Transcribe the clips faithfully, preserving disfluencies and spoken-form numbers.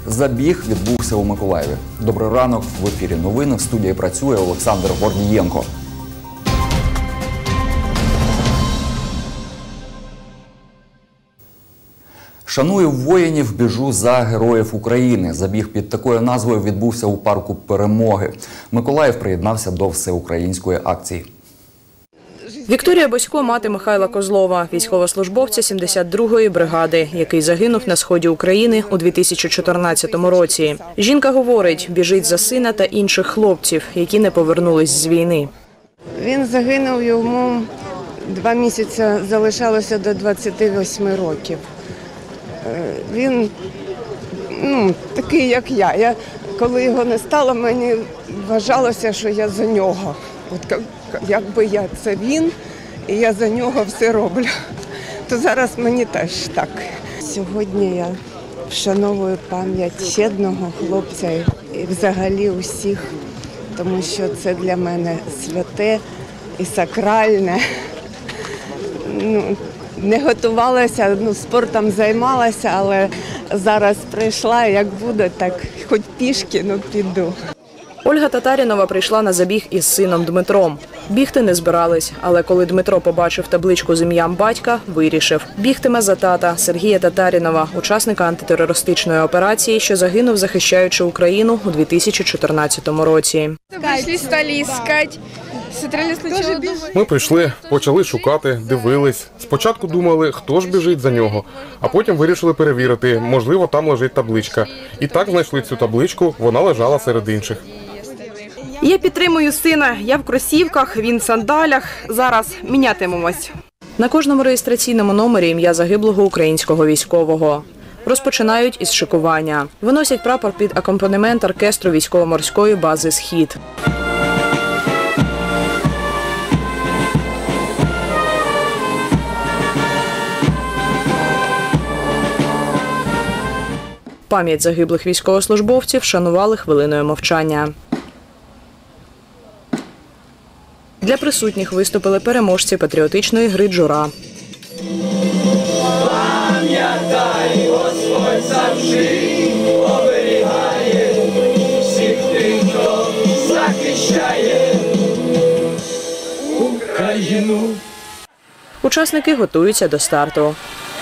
Забіг відбувся у Миколаєві. Добрий ранок, в ефірі новини. В студії працює Олександр Гордієнко. Шаную воїнів, біжу за героїв України. Забіг під такою назвою відбувся у парку Перемоги. Миколаїв приєднався до всеукраїнської акції. Вікторія Босько – мати Михайла Козлова, військовослужбовця сімдесят другої бригади, який загинув на сході України у дві тисячі чотирнадцятому році. Жінка говорить, біжить за сина та інших хлопців, які не повернулись з війни. Він загинув, йому два місяці залишалося до двадцяти восьми років. Він ну, такий, як я. я. Коли його не стало, мені вважалося, що я за нього. От якби я це він, і я за нього все роблю, то зараз мені теж так. Сьогодні я вшановую пам'ять ще одного хлопця і взагалі усіх, тому що це для мене святе і сакральне. Ну, не готувалася, ну, спортом займалася, але зараз прийшла, як буде, так хоч пішки, ну піду. Ольга Татарінова прийшла на забіг із сином Дмитром. Бігти не збирались, але коли Дмитро побачив табличку з ім'ям батька, вирішив. Бігтиме за тата Сергія Татарінова, учасника антитерористичної операції, що загинув, захищаючи Україну у дві тисячі чотирнадцятому році. Ми прийшли, почали шукати, дивились. Спочатку думали, хто ж біжить за нього, а потім вирішили перевірити, можливо, там лежить табличка. І так знайшли цю табличку, вона лежала серед інших. Я підтримую сина, я в кросівках, він в сандалях. Зараз мінятимемось. На кожному реєстраційному номері ім'я загиблого українського військового. Розпочинають із шикування. Виносять прапор під акомпанемент оркестру військово-морської бази «Схід». Пам'ять загиблих військовослужбовців вшанували хвилиною мовчання. Для присутніх виступили переможці патріотичної гри «Джура». Пам'ятай, Господь завжди оберігає всіх тих, хто захищає Україну. Учасники готуються до старту.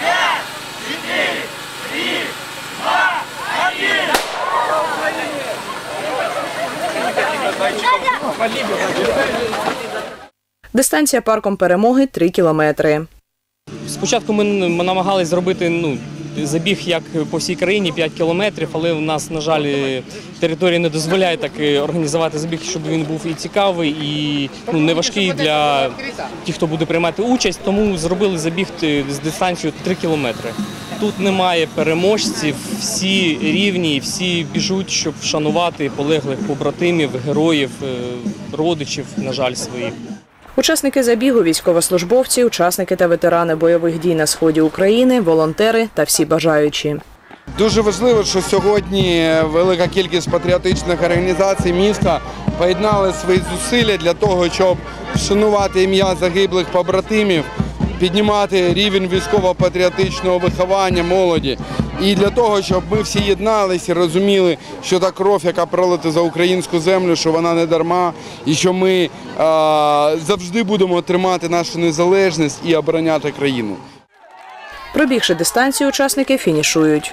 Дистанція парком Перемоги – три кілометри. Спочатку ми намагалися зробити ну, забіг як по всій країні, п'ять кілометрів, але у нас, на жаль, територія не дозволяє так організувати забіг, щоб він був і цікавий, і ну, не важкий для тих, хто буде приймати участь, тому зробили забіг з дистанцією три кілометри. Тут немає переможців, всі рівні, всі біжуть, щоб вшанувати полеглих побратимів, героїв, родичів, на жаль, своїх. Учасники забігу – військовослужбовці, учасники та ветерани бойових дій на сході України, волонтери та всі бажаючі. Дуже важливо, що сьогодні велика кількість патріотичних організацій міста поєднали свої зусилля для того, щоб вшанувати ім'я загиблих побратимів, піднімати рівень військово-патріотичного виховання молоді. І для того, щоб ми всі єдналися і розуміли, що та кров, яка пролита за українську землю, що вона не дарма, і що ми а, завжди будемо тримати нашу незалежність і обороняти країну. Пробігши дистанцію, учасники фінішують.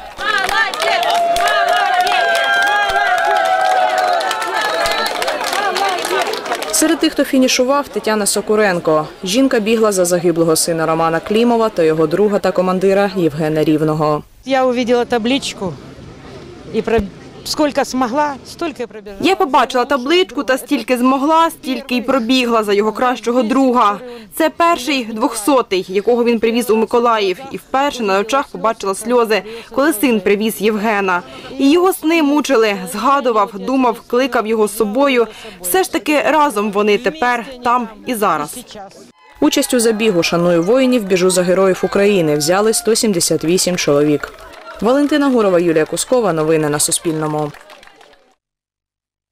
Серед тих, хто фінішував, Тетяна Сокуренко. Жінка бігла за загиблого сина Романа Клімова та його друга та командира Євгена Рівного. Я побачила табличку і скільки змогла, стільки пробігла. Я побачила табличку та стільки змогла, стільки й пробігла за його кращого друга. Це перший двохсотий, якого він привіз у Миколаїв. І вперше на очах побачила сльози, коли син привіз Євгена. І його сни мучили, згадував, думав, кликав його з собою. Все ж таки разом вони тепер, там і зараз. Участь у забігу «Шаную воїнів, біжу за героїв України» взяли сто сімдесят вісім чоловік. Валентина Гурова, Юлія Кускова. Новини на Суспільному.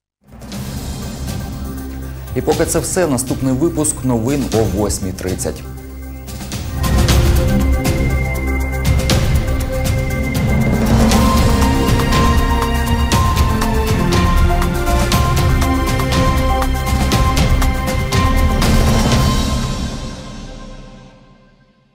І поки це все, наступний випуск новин о восьмій тридцять.